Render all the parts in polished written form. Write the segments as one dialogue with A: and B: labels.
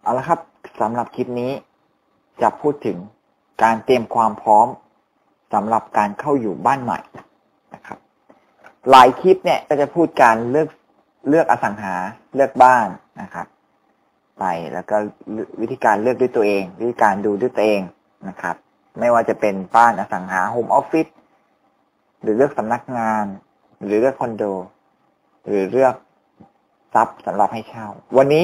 A: เอาละครับสำหรับคลิปนี้จะพูดถึงการเตรียมความพร้อมสำหรับการเข้าอยู่บ้านใหม่นะครับหลายคลิปเนี่ยก็จะพูดการเลือกอสังหาเลือกบ้านนะครับไปแล้วก็วิธีการเลือกด้วยตัวเองวิธีการดูด้วยตัวเองนะครับไม่ว่าจะเป็นบ้านอสังหาโฮมออฟฟิศหรือเลือกสำนักงานหรือเลือกคอนโดหรือเลือกทรัพย์สำหรับให้เช่าวันนี้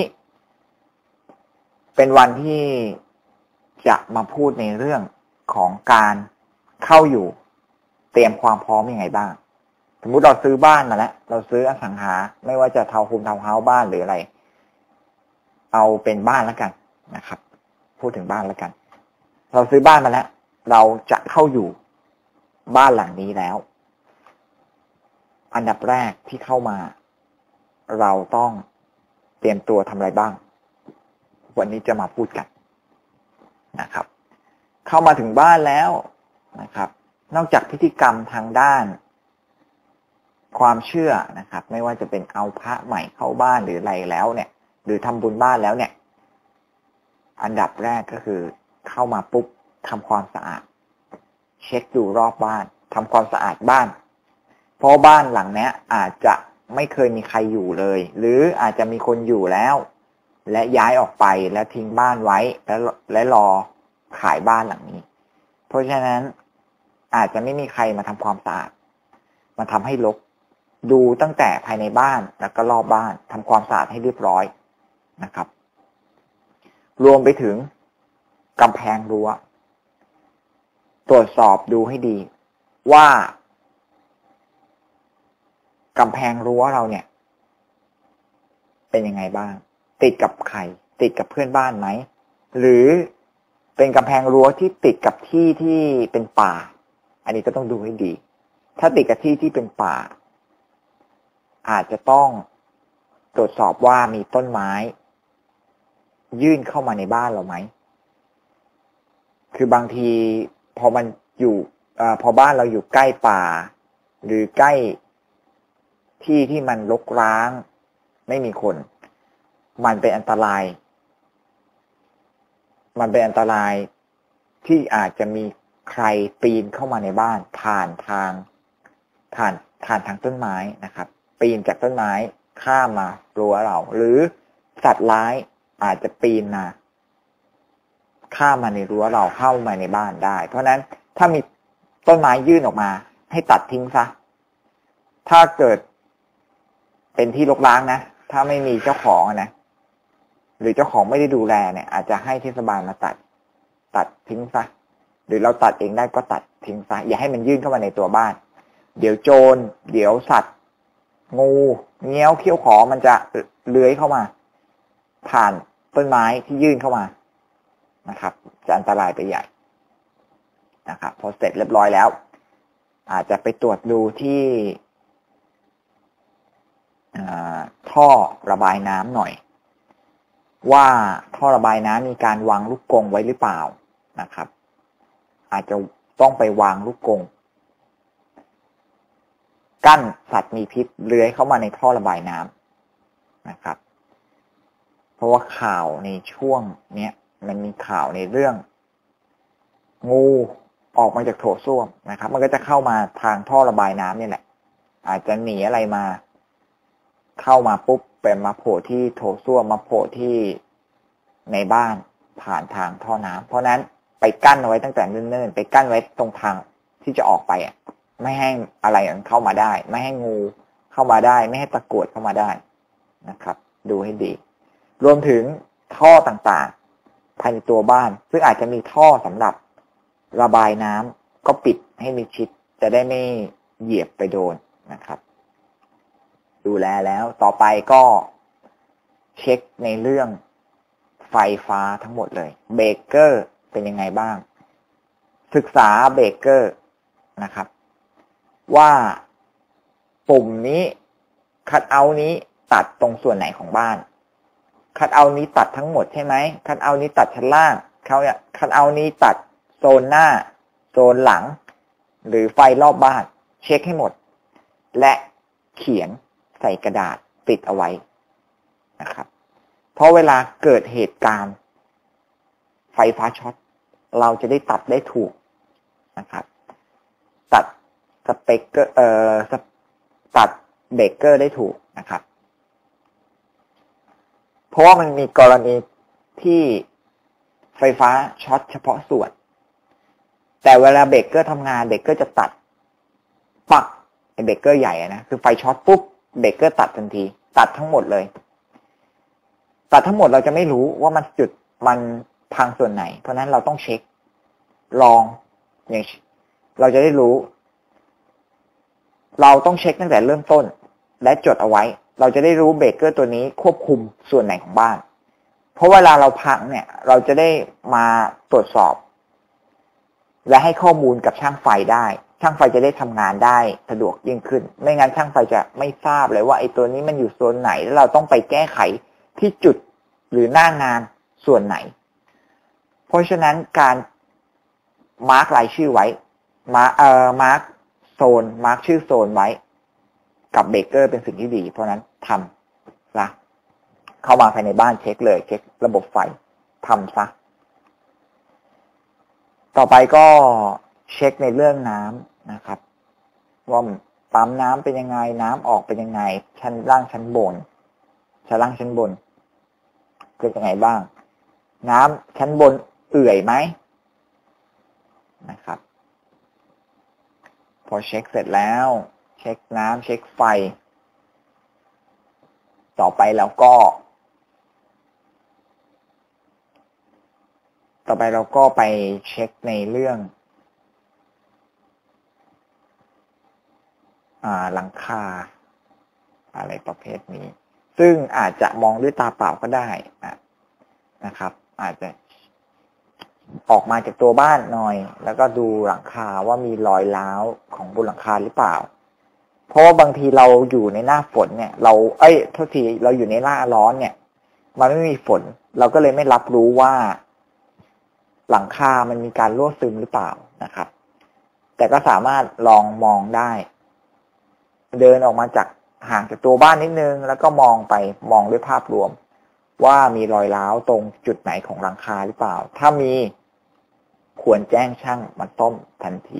A: เป็นวันที่จะมาพูดในเรื่องของการเข้าอยู่เตรียมความพร้อมยังไงบ้างสมมุติเราซื้อบ้านมาแล้วเราซื้ออสังหาไม่ว่าจะทาวน์โฮมทาวน์เฮาส์บ้านหรืออะไรเอาเป็นบ้านแล้วกันนะครับพูดถึงบ้านแล้วกันเราซื้อบ้านมาแล้วเราจะเข้าอยู่บ้านหลังนี้แล้วอันดับแรกที่เข้ามาเราต้องเตรียมตัวทำอะไรบ้างวันนี้จะมาพูดกันนะครับเข้ามาถึงบ้านแล้วนะครับนอกจากพิธีกรรมทางด้านความเชื่อนะครับไม่ว่าจะเป็นเอาพระใหม่เข้าบ้านหรืออะไรแล้วเนี่ยหรือทำบุญบ้านแล้วเนี่ยอันดับแรกก็คือเข้ามาปุ๊บทำความสะอาดเช็คดูรอบบ้านทำความสะอาดบ้านเพราะบ้านหลังนี้อาจจะไม่เคยมีใครอยู่เลยหรืออาจจะมีคนอยู่แล้วและย้ายออกไปแล้วทิ้งบ้านไว้และรอขายบ้านหลังนี้เพราะฉะนั้นอาจจะไม่มีใครมาทำความสะอาดมาทำให้รกดูตั้งแต่ภายในบ้านแล้วก็รอบบ้านทำความสะอาดให้เรียบร้อยนะครับรวมไปถึงกำแพงรั้วตรวจสอบดูให้ดีว่ากำแพงรั้วเราเนี่ยเป็นยังไงบ้างติดกับใครติดกับเพื่อนบ้านไหมหรือเป็นกำแพงรั้วที่ติดกับที่ที่เป็นป่าอันนี้ก็ต้องดูให้ดีถ้าติดกับที่ที่เป็นป่าอาจจะต้องตรวจสอบว่ามีต้นไม้ยื่นเข้ามาในบ้านเราไหมคือบางทีพอมันอยู่พอบ้านเราอยู่ใกล้ป่าหรือใกล้ที่ที่มันรกร้างไม่มีคนมันเป็นอันตรายที่อาจจะมีใครปีนเข้ามาในบ้านผ่านทางต้นไม้นะครับปีนจากต้นไม้ข้ามมารั้วเราหรือสัตว์ร้ายอาจจะปีนมาข้ามมาในรั้วเราเข้ามาในบ้านได้เพราะนั้นถ้ามีต้นไม้ยื่นออกมาให้ตัดทิ้งซะถ้าเกิดเป็นที่รกร้างนะถ้าไม่มีเจ้าของนะหรือเจ้าของไม่ได้ดูแลเนี่ยอาจจะให้เทศบาลมาตัดทิ้งซะหรือเราตัดเองได้ก็ตัดทิ้งซะอย่าให้มันยื่นเข้ามาในตัวบ้านเดี๋ยวโจรเดี๋ยวสัตว์งูเงี้ยวเขี้ยวขอมันจะเลื้อยเข้ามาผ่านต้นไม้ที่ยื่นเข้ามานะครับจะอันตรายไปใหญ่นะครับพอเสร็จเรียบร้อยแล้วอาจจะไปตรวจดูที่ท่อระบายน้ำหน่อยว่าท่อระบายน้ำมีการวางลูกกรงไว้หรือเปล่านะครับอาจจะต้องไปวางลูกกรงกั้นสัตว์มีพิษเลื้อยเข้ามาในท่อระบายน้ำนะครับเพราะว่าข่าวในช่วงนี้มันมีข่าวในเรื่องงูออกมาจากโถส้วมนะครับมันก็จะเข้ามาทางท่อระบายน้ำนี่แหละอาจจะหนีอะไรมาเข้ามาปุ๊บเป็นมาโผล่ที่โถส้วมมาโผล่ที่ในบ้านผ่านทางท่อน้ำเพราะนั้นไปกั้นเอาไว้ตั้งแต่เนิ่นๆไปกั้นไว้ตรงทางที่จะออกไปไม่ให้อะไรเข้ามาได้ไม่ให้งูเข้ามาได้ไม่ให้ตะกรวดเข้ามาได้นะครับดูให้ดีรวมถึงท่อต่างๆภายในตัวบ้านซึ่งอาจจะมีท่อสำหรับระบายน้ำก็ปิดให้มิดชิดจะได้ไม่เหยียบไปโดนนะครับดูแลแล้วต่อไปก็เช็คในเรื่องไฟฟ้าทั้งหมดเลยเบรกเกอร์เป็นยังไงบ้างศึกษาเบรกเกอร์นะครับว่าปุ่มนี้คัทเอาท์นี้ตัดตรงส่วนไหนของบ้านคัทเอาท์นี้ตัดทั้งหมดใช่ไหมคัทเอาท์นี้ตัดชั้นล่างคัทเอาท์นี้ตัดโซนหน้าโซนหลังหรือไฟรอบบ้านเช็คให้หมดและเขียนใส่กระดาษติดเอาไว้นะครับเพราะเวลาเกิดเหตุการณ์ไฟฟ้าช็อตเราจะได้ตัดได้ถูกนะครับตัดสเปกเกอร์ตัดเบรกเกอร์ได้ถูกนะครับเพราะว่ามันมีกรณีที่ไฟฟ้าช็อตเฉพาะส่วนแต่เวลาเบรกเกอร์ทำงานเบรกเกอร์จะตัดปักไอเบรกเกอร์ใหญ่นะคือไฟช็อตปุ๊บเบรกเกอร์ตัดทันทีตัดทั้งหมดเลยตัดทั้งหมดเราจะไม่รู้ว่ามันจุดมันพังส่วนไหนเพราะนั้นเราต้องเช็คลองอย่างเราจะได้รู้เราต้องเช็คตั้งแต่เริ่มต้นและจดเอาไว้เราจะได้รู้เบรกเกอร์ตัวนี้ควบคุมส่วนไหนของบ้านเพราะเวลาเราพังเนี่ยเราจะได้มาตรวจสอบและให้ข้อมูลกับช่างไฟได้ช่างไฟจะได้ทำงานได้สะดวกยิ่งขึ้นไม่งั้นช่างไฟจะไม่ทราบเลยว่าไอ้ตัวนี้มันอยู่โซนไหนแล้วเราต้องไปแก้ไขที่จุดหรือหน้างานส่วนไหนเพราะฉะนั้นการมาร์กรายชื่อไว้มาร์กโซนมาร์กชื่อโซนไว้กับเบรกเกอร์เป็นสิ่งที่ดีเพราะนั้นทำซะเข้ามาภายในบ้านเช็คเลยเช็คระบบไฟทำซะต่อไปก็เช็คในเรื่องน้ำนะครับว่าปั๊มน้ำเป็นยังไงน้ำออกเป็นยังไงชั้นล่างชั้นบนชั้นล่างชั้นบนเป็นยังไงบ้างน้ำชั้นบนเอื่อยไหมนะครับพอเช็คเสร็จแล้วเช็คน้ำเช็คไฟต่อไปเราก็ไปเช็คในเรื่องหลังคาอะไรประเภทนี้ซึ่งอาจจะมองด้วยตาเปล่าก็ได้นะครับอาจจะออกมาจากตัวบ้านหน่อยแล้วก็ดูหลังคาว่ามีรอยร้าวของบนหลังคาหรือเปล่าเพราะว่าบางทีเราอยู่ในหน้าฝนเนี่ยเราเราอยู่ในหน้าร้อนเนี่ยมันไม่มีฝนเราก็เลยไม่รับรู้ว่าหลังคามันมีการรั่วซึมหรือเปล่านะครับแต่ก็สามารถลองมองได้เดินออกมาจากห่างจากตัวบ้านนิดนึงแล้วก็มองด้วยภาพรวมว่ามีรอยร้าวตรงจุดไหนของหลังคาหรือเปล่าถ้ามีควรแจ้งช่างมาซ่อมทันที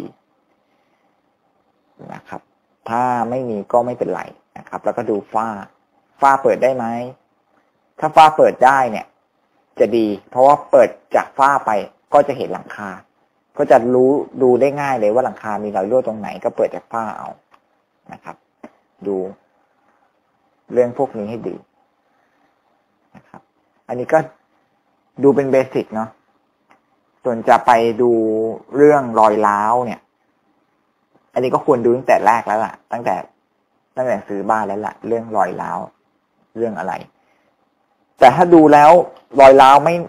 A: นะครับถ้าไม่มีก็ไม่เป็นไรนะครับแล้วก็ดูฝ้าเปิดได้ไหมถ้าฝ้าเปิดได้เนี่ยจะดีเพราะว่าเปิดจากฝ้าไปก็จะเห็นหลังคาก็จะดูได้ง่ายเลยว่าหลังคามีรอยรั่วตรงไหนก็เปิดจากฝ้าเอานะครับดูเรื่องพวกนี้ให้ดีนะครับอันนี้ก็ดูเป็นเบสิกเนาะส่วนจะไปดูเรื่องรอยร้าวเนี่ยอันนี้ก็ควรดูตั้งแต่แรกแล้วล่ะตั้งแต่ซื้อบ้านแล้วล่ะเรื่องรอยร้าวเรื่องอะไรแต่ถ้าดูแล้วรอยร้าวไม่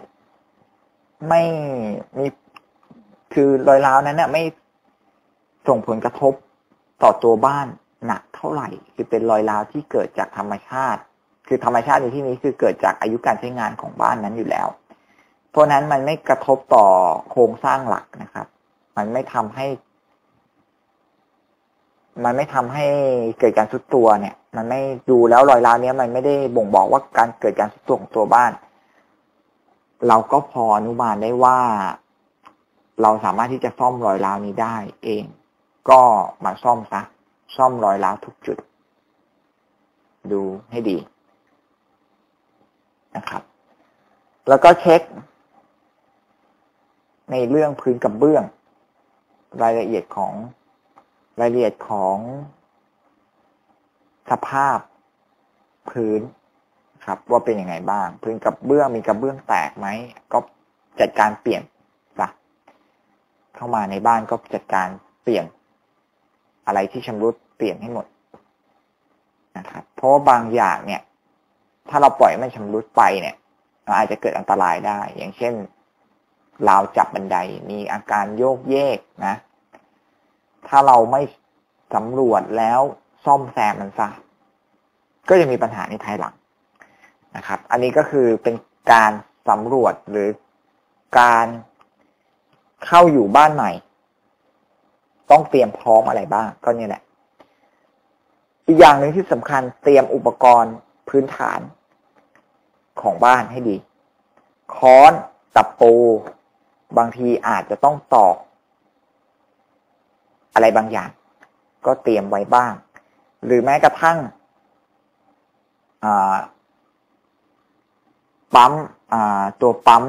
A: มีคือรอยร้าวนั้นเนี่ยไม่ส่งผลกระทบต่อตัวบ้านหนักเท่าไหร่คือเป็นรอยร้าวที่เกิดจากธรรมชาติคือธรรมชาติในที่นี้คือเกิดจากอายุการใช้งานของบ้านนั้นอยู่แล้วเพราะนั้นมันไม่กระทบต่อโครงสร้างหลักนะครับมันไม่ทำให้เกิดการทรุดตัวเนี่ยมันไม่ดูแล้วรอยร้าวนี้มันไม่ได้บ่งบอกว่าการเกิดการทรุดตัวของตัวบ้านเราก็พออนุมานได้ว่าเราสามารถที่จะซ่อมรอยร้าวนี้ได้เองก็มาซ่อมซะซ่อมรอยร้าวทุกจุดดูให้ดีนะครับแล้วก็เช็คในเรื่องพื้นกระเบื้องรายละเอียดของสภาพพื้นครับว่าเป็นยังไงบ้างพื้นกระเบื้องมีกระเบื้องแตกไหมก็จัดการเปลี่ยนซะเข้ามาในบ้านก็จัดการเปลี่ยนอะไรที่ชำรุดเปลี่ยนให้หมดนะครับเพราะว่าบางอย่างเนี่ยถ้าเราปล่อยมันชำรุดไปเนี่ยอาจจะเกิดอันตรายได้อย่างเช่นราวจับบันไดมีอาการโยกเยกนะถ้าเราไม่สำรวจแล้วซ่อมแซมมันซะก็จะมีปัญหาในภายหลังนะครับอันนี้ก็คือเป็นการสำรวจหรือการเข้าอยู่บ้านใหม่ต้องเตรียมพร้อมอะไรบ้างก็เนี่ยแหละอีกอย่างหนึ่งที่สำคัญเตรียมอุปกรณ์พื้นฐานของบ้านให้ดีค้อนตะปูบางทีอาจจะต้องตอกอะไรบางอย่างก็เตรียมไว้บ้างหรือแม้กระทั่งปั๊มตัวปั๊ม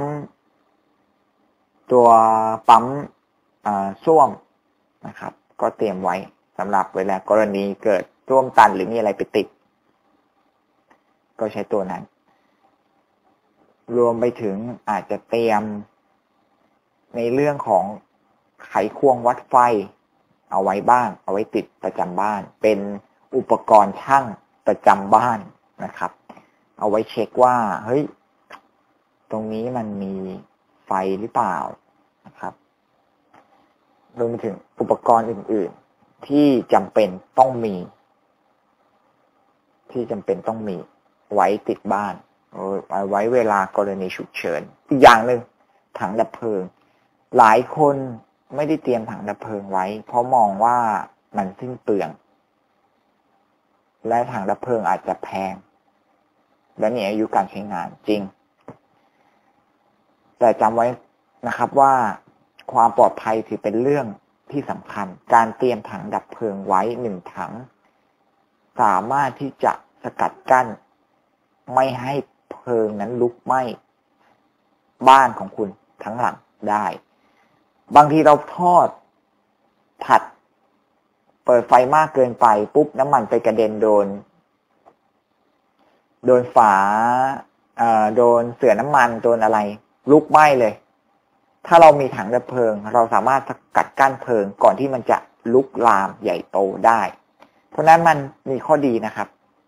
A: ส้วมนะครับก็เตรียมไว้สำหรับเวลากรณีเกิดส้วมตันหรือมีอะไรไปติดก็ใช้ตัวนั้นรวมไปถึงอาจจะเตรียมในเรื่องของไขควงวัดไฟเอาไว้บ้างเอาไว้ติดประจำบ้านเป็นอุปกรณ์ช่างประจำบ้านนะครับเอาไว้เช็คว่าเฮ้ยตรงนี้มันมีไฟหรือเปล่านะครับรวมไปถึงอุปกรณ์อื่นๆที่จำเป็นต้องมีไว้ติดบ้านไว้เวลากรณีฉุกเฉินอีกอย่างหนึ่งถังดับเพลิงหลายคนไม่ได้เตรียมถังดับเพลิงไว้เพราะมองว่ามันสิ้นเปลืองและถังดับเพลิงอาจจะแพงและมีอายุการใช้งานจริงแต่จำไว้นะครับว่าความปลอดภัยถือเป็นเรื่องที่สำคัญการเตรียมถังดับเพลิงไว้1 ถังสามารถที่จะสกัดกั้นไม่ให้เพลิงนั้นลุกไหม้บ้านของคุณทั้งหลังได้บางทีเราทอดผัดเปิดไฟมากเกินไปปุ๊บน้ำมันไปกระเด็นโดนฝาโดนเสื่อน้ำมันโดนอะไรลุกไหม้เลยถ้าเรามีถังดับเพลิงเราสามารถสกัดกั้นเพลิงก่อนที่มันจะลุกลามใหญ่โตได้เพราะนั้นมันมีข้อดีนะครับ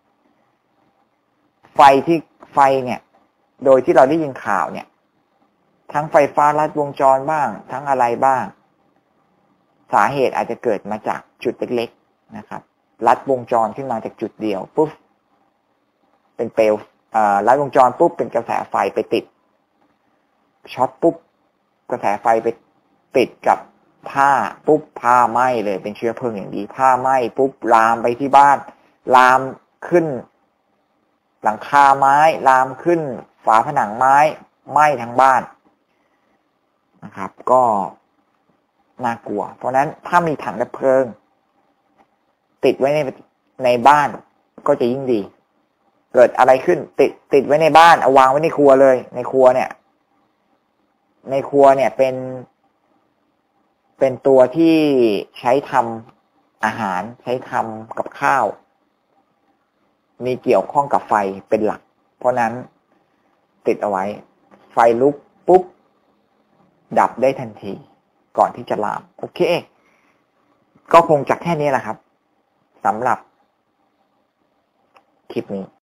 A: ไฟเนี่ยโดยที่เราได้ยินข่าวเนี่ยทั้งไฟฟ้าลัดวงจรบ้างทั้งอะไรบ้างสาเหตุอาจจะเกิดมาจากจุดเล็กๆนะครับลัดวงจรขึ้นมาจากจุดเดียวปุ๊บเป็นเปลวลัดวงจรปุ๊บเป็นกระแสไฟไปติดช็อตปุ๊บกระแสไฟไปติดกับผ้าปุ๊บผ้าไหม้เลยเป็นเชื้อเพลิงอย่างดีผ้าไหม้ปุ๊บลามไปที่บ้านลามขึ้นหลังคาไม้ลามขึ้นฝาผนังไม้ไหม้ทั้งบ้านนะครับก็น่ากลัวเพราะนั้นถ้ามีถังดับเพลิงติดไว้ในบ้านก็จะยิ่งดีเกิดอะไรขึ้นติดไว้ในบ้านเอาวางไว้ในครัวเลยในครัวเนี่ยเป็นตัวที่ใช้ทำอาหารใช้ทำกับข้าวมีเกี่ยวข้องกับไฟเป็นหลักเพราะนั้นติดเอาไว้ไฟลุกปุ๊บดับได้ทันทีก่อนที่จะลามโอเคก็คงจะแค่นี้แหละครับสำหรับคลิปนี้